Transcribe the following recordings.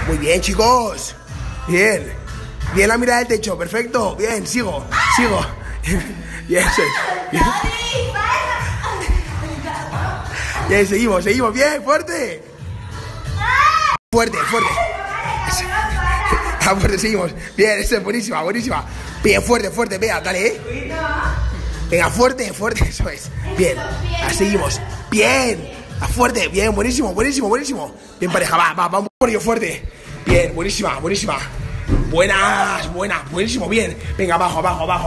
Muy bien, chicos. Bien. Bien la mirada del techo, perfecto. Bien, sigo. Bien, eso es. Bien, seguimos. Bien, fuerte. Fuerte. Fuerte, seguimos. Bien, eso es buenísima. Bien, fuerte, vea, dale, Venga, fuerte, eso es. Bien, seguimos. Bien, fuerte, bien, buenísimo. Bien, pareja, vamos por ello, fuerte. Bien, buenísima. Buenas, buenísimo, bien. Venga, abajo.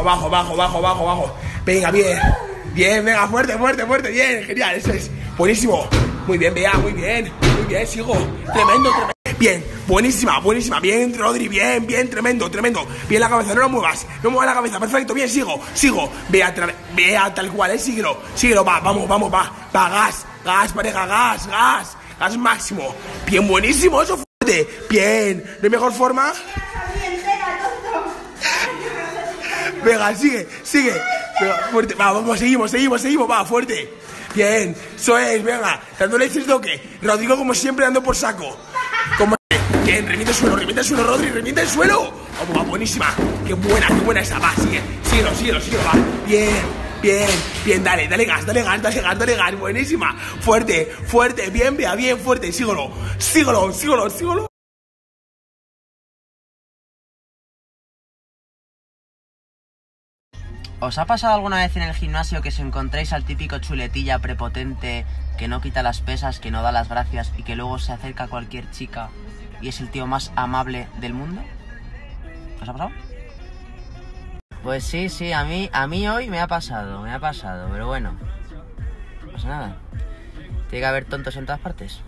Venga, bien, venga, fuerte, bien, genial, eso es. Buenísimo. Muy bien, Bea, muy bien, sigo. Tremendo. Bien, buenísima. Bien, Rodri, bien, tremendo. Bien la cabeza, no muevas la cabeza, perfecto, bien, sigo. Vea tal cual, síguelo, vamos, va, gas, pareja, gas máximo. Bien, buenísimo, eso fuerte. Bien, ¿no hay mejor forma? Venga, sigue. Venga, fuerte, vamos, seguimos, va, fuerte. Bien, eso es, venga, dándole el toque. Rodrigo, como siempre, dando por saco. Bien, revienta el suelo, Rodri, revienta el suelo. Vamos, va, buenísima. Qué buena esa, va, síguelo, va. Bien, dale gas, buenísima. Fuerte, bien, Bea, bien, fuerte, síguelo. ¿Os ha pasado alguna vez en el gimnasio que os encontréis al típico chuletilla prepotente que no quita las pesas, que no da las gracias y que luego se acerca a cualquier chica y es el tío más amable del mundo? ¿Os ha pasado? Pues sí, a mí hoy me ha pasado, pero bueno, no pasa nada. Tiene que haber tontos en todas partes.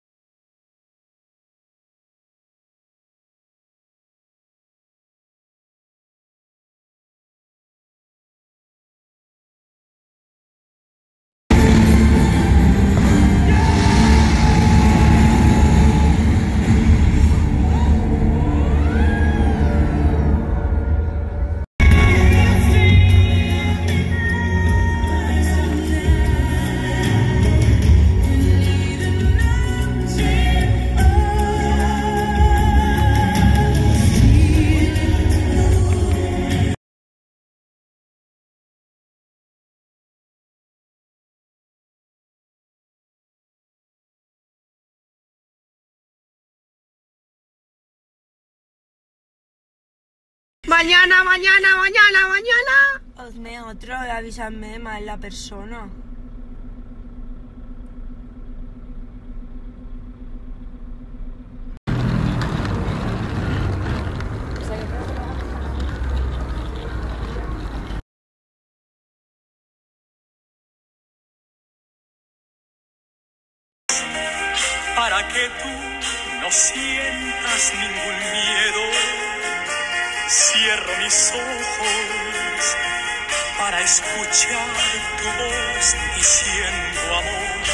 Mañana. Hazme otro y avísame más la persona. Para que tú no sientas ningún miedo, cierro mis ojos para escuchar tu voz diciendo amor.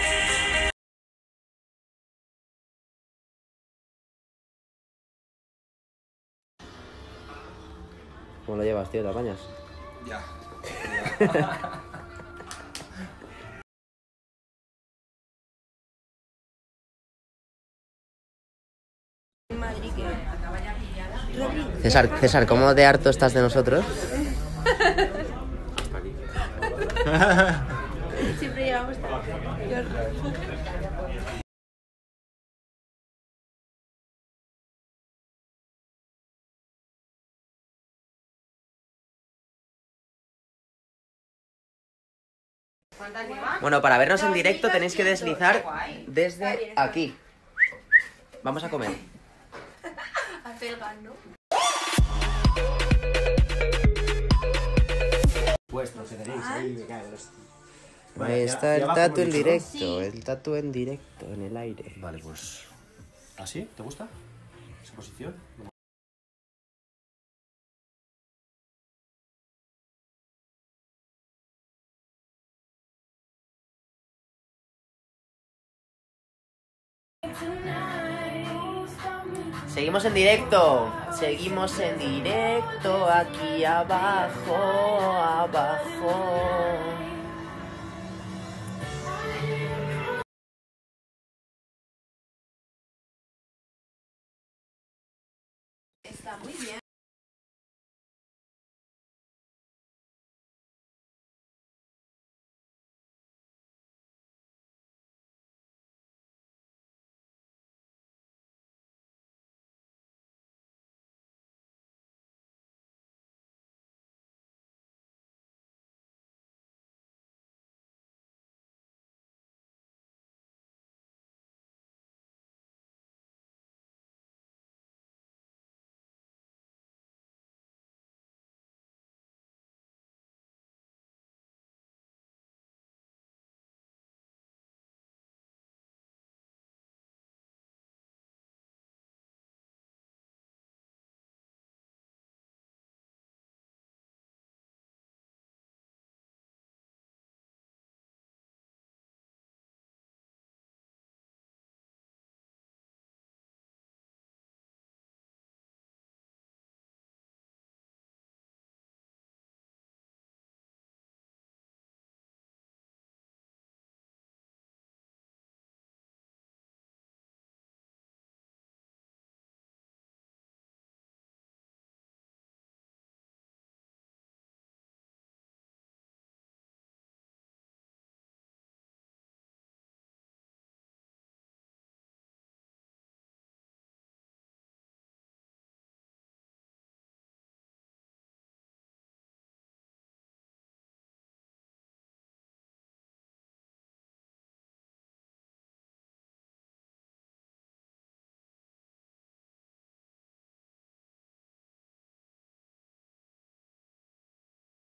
¿Cómo lo llevas, tío? ¿Te apañas? Ya. César, ¿cómo de harto estás de nosotros? Siempre llevamos Bueno, para vernos en directo tenéis que deslizar desde aquí. Vamos a comer. Vuestro, que tenéis ahí, me cago en hostia. Ahí está el tatu en directo, en el aire. Vale, pues... ¿Así? ¿Te gusta? ¿Esa posición? Seguimos en directo aquí abajo. muy bien.